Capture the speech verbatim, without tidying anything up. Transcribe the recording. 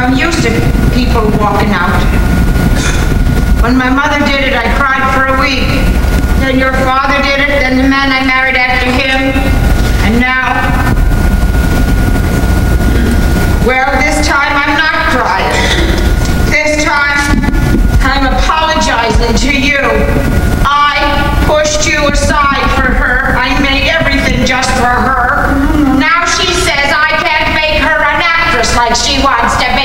I'm used to people walking out. When my mother did it, I cried for a week. Then your father did it, then the man I married after him, and now, well, this time I'm not crying. This time, I'm apologizing to you. I pushed you aside for her. I made everything just for her. Now she says I can't make her an actress like she wants to